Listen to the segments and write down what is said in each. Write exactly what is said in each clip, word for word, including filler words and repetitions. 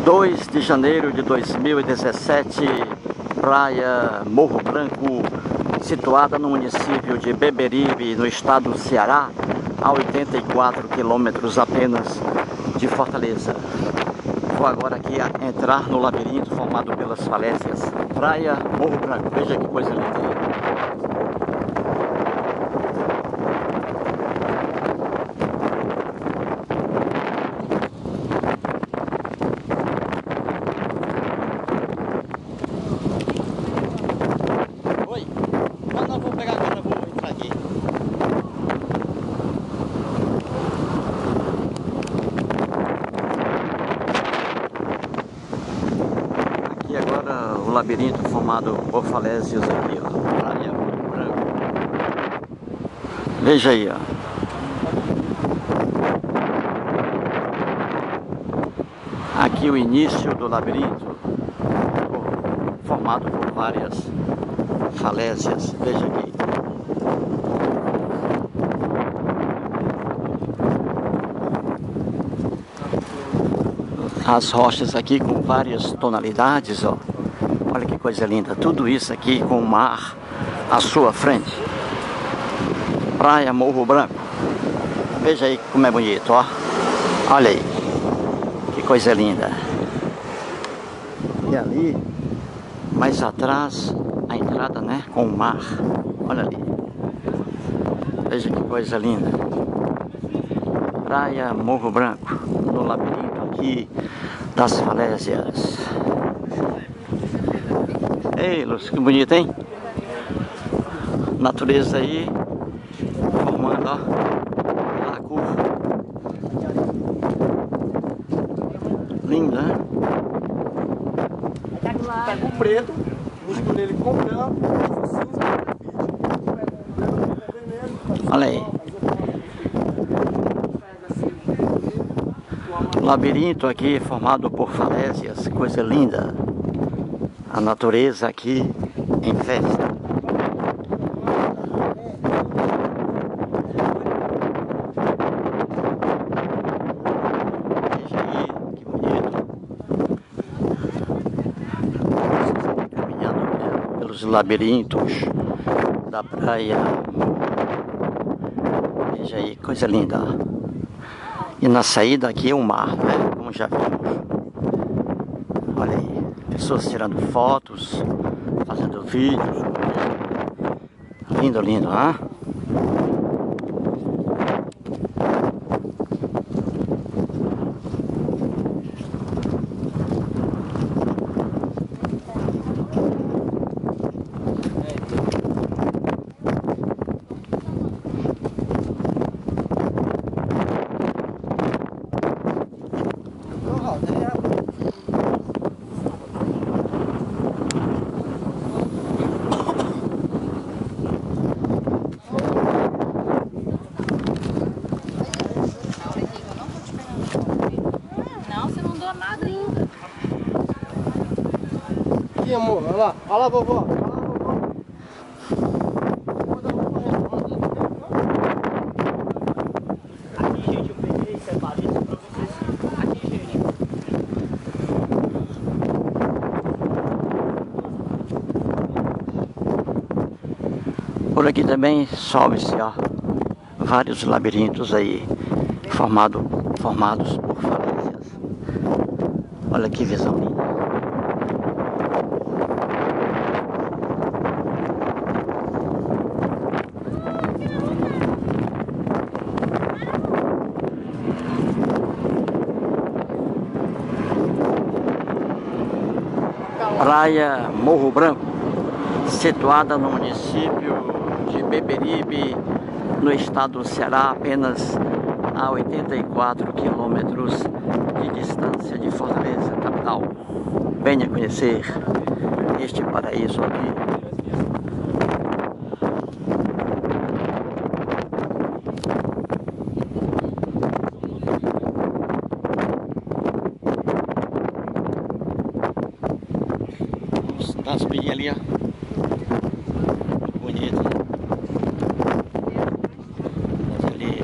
dois de janeiro de dois mil e dezessete, praia Morro Branco, situada no município de Beberibe, no estado do Ceará, a oitenta e quatro quilômetros apenas de Fortaleza. Vou agora aqui entrar no labirinto formado pelas falésias. Praia Morro Branco, veja que coisa linda. O labirinto formado por falésias aqui, ó. Praia Morro Branco. Veja aí, ó. Aqui o início do labirinto, formado por várias falésias. Veja aqui. As rochas aqui com várias tonalidades, ó. Olha que coisa linda, tudo isso aqui com o mar à sua frente. Praia Morro Branco. Veja aí como é bonito, ó. Olha aí, que coisa linda. E ali, mais atrás, a entrada, né, com o mar. Olha ali. Veja que coisa linda. Praia Morro Branco, no labirinto aqui das falésias. Ei, Lúcio, que bonito, hein? Natureza aí, formando, ó, a curva. Linda, né? Pega o preto, mistura ele com o branco, olha aí. Labirinto aqui formado por falésias, coisa linda. A natureza aqui em festa. Veja aí, que bonito. Vocês aqui caminhando pelos labirintos da praia. Veja aí, coisa linda. E na saída aqui é o mar, né? Como já vimos. Olha aí. Pessoas tirando fotos, fazendo vídeos. Lindo, lindo, né? aqui, amor, olha lá, olha lá, vovó. Olha lá, vovó. Aqui, gente, eu peguei, separei isso pra vocês. Aqui, gente. Por aqui também sobe-se, ó, vários labirintos aí, formado, formados por falésias. Olha que visão linda. Praia Morro Branco, situada no município de Beberibe, no estado do Ceará, apenas a oitenta e quatro quilômetros de distância de Fortaleza, capital. Venha conhecer este paraíso aqui. As pilhas ali, ó. Muito bonito. Mas ali.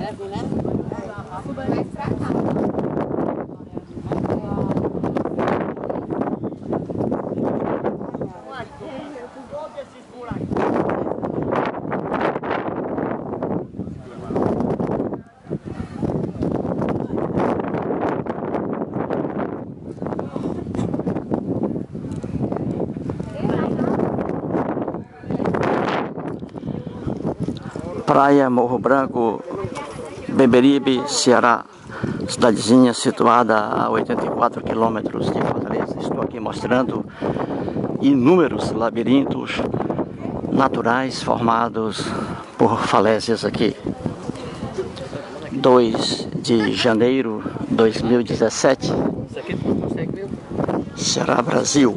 Praia Morro Branco, Beberibe, Ceará. Cidadezinha situada a oitenta e quatro quilômetros de Fortaleza. Estou aqui mostrando inúmeros labirintos naturais formados por falésias aqui. dois de janeiro de dois mil e dezessete. Ceará, Brasil.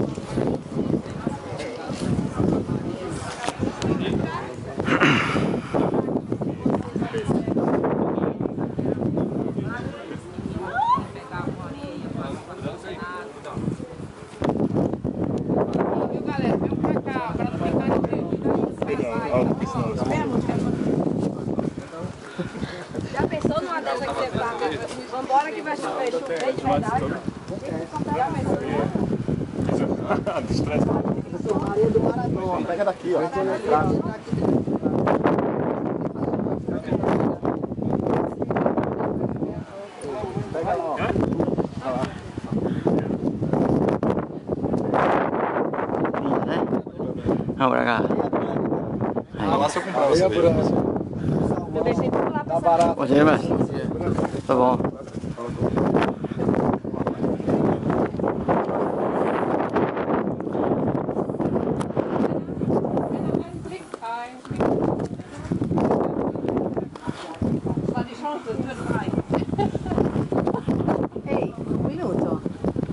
Já pensou numa dessa que você fala? Vambora que vai chover, chover de verdade. Já pensou? Maria do Maranhão. Pega daqui, ó. Pega lá, ó. Vamos pra cá. Ah, lá se eu comprar você. Eu deixei tudo lá pra barato. Pode ir, mas? Tá bom. Ei, um minuto.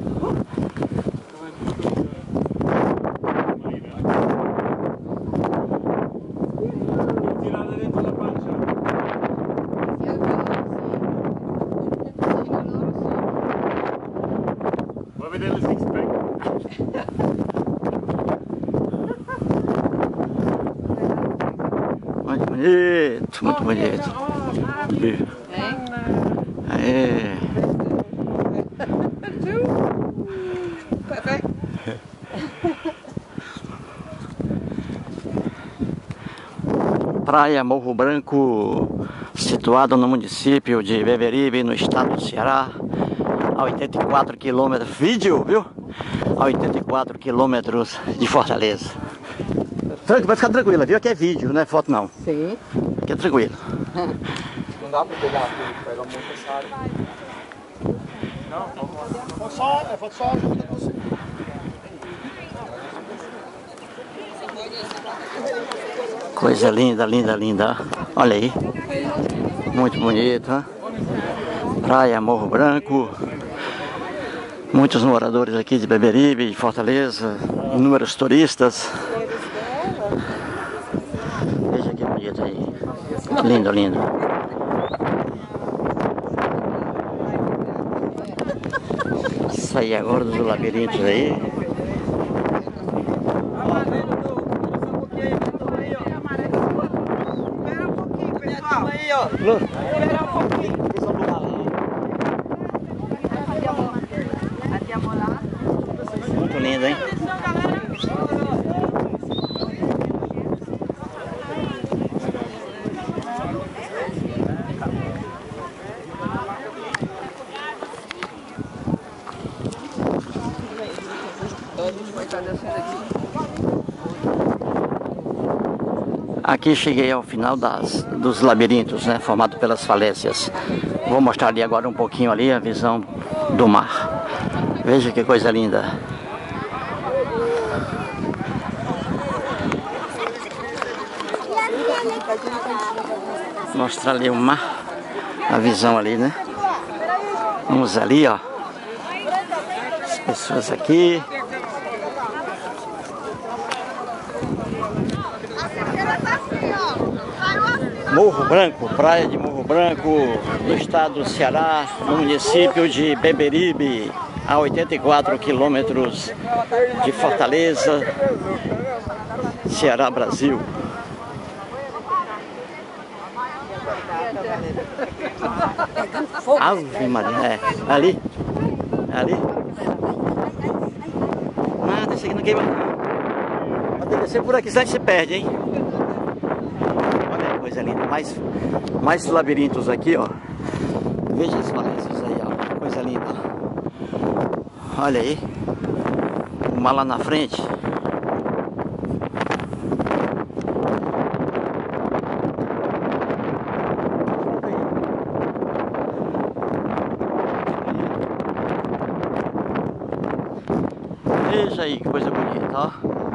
Muito bonito, muito bonito. Aê. Praia Morro Branco, situado no município de Beberibe, no estado do Ceará, a oitenta e quatro quilômetros, vídeo, viu? A oitenta e quatro quilômetros de Fortaleza. Vai ficar tranquila, viu? Aqui é vídeo, não é foto não. Sim. Aqui é tranquilo. Não dá pra pegar tudo, pega muito essa área. Não, foto só, é foto só ajuda você. Coisa linda, linda, linda. Olha aí. Muito bonito, hein? Praia Morro Branco. Muitos moradores aqui de Beberibe, de Fortaleza. Inúmeros turistas. Veja que bonito aí. Lindo, lindo. Saí agora dos labirintos aí. Muito lindo, hein? Aqui cheguei ao final das, dos labirintos, né, formado pelas falésias. Vou mostrar ali agora um pouquinho ali a visão do mar. Veja que coisa linda. Mostrar ali o mar, a visão ali, né? Vamos ali, ó. As pessoas aqui. Morro Branco, praia de Morro Branco, no estado do Ceará, no município de Beberibe, a oitenta e quatro quilômetros de Fortaleza, Ceará, Brasil. Ave Maria, é. Ali. Ali. Nada, isso aqui não queima. Pode descer por aqui, senão a gente se perde, hein? Olha que coisa linda. Mais, mais labirintos aqui, ó. Veja as falésias aí, ó. Coisa linda. Olha aí. Uma lá na frente. Veja aí que coisa bonita, ó.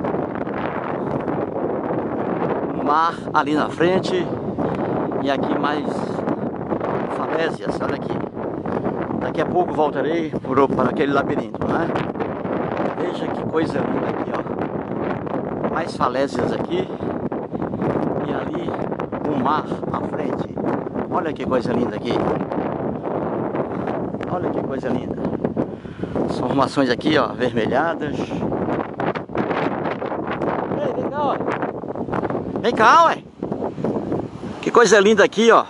O mar ali na frente. E aqui mais falésias, olha aqui. Daqui a pouco voltarei por, para aquele labirinto, né? Veja que coisa linda aqui, ó. Mais falésias aqui. E ali o mar à frente. Olha que coisa linda aqui. Olha que coisa linda. As formações aqui, ó, avermelhadas. Ei, vem cá, ó. Vem cá, ué. Que coisa linda aqui, ó.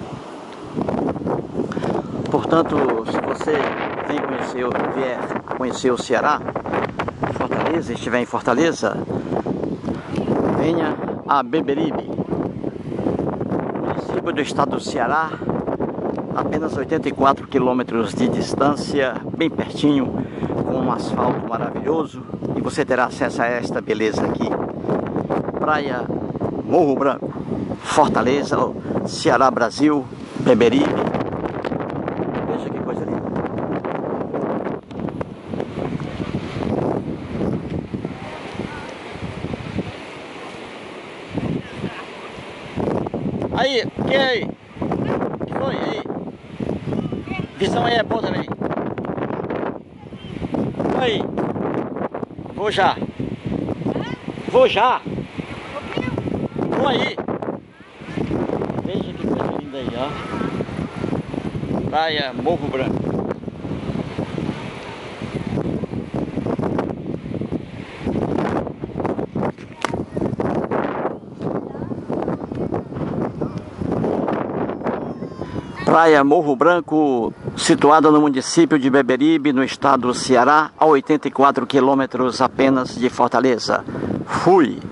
Portanto, se você vem conhecer, vier conhecer o Ceará, Fortaleza, estiver em Fortaleza, venha a Beberibe, município do estado do Ceará, apenas oitenta e quatro quilômetros de distância, bem pertinho, com um asfalto maravilhoso, e você terá acesso a esta beleza aqui. Praia Morro Branco, Fortaleza, Ceará, Brasil, Beberibe. Veja que coisa linda. Aí, o que é aí? O que foi aí? Visão aí é boa também. Aí. Vou já. Vou já. Vou aí. Veja que coisa linda aí, ó. Praia Morro Branco. Praia Morro Branco, situada no município de Beberibe, no estado do Ceará, a oitenta e quatro quilômetros apenas de Fortaleza. Fui!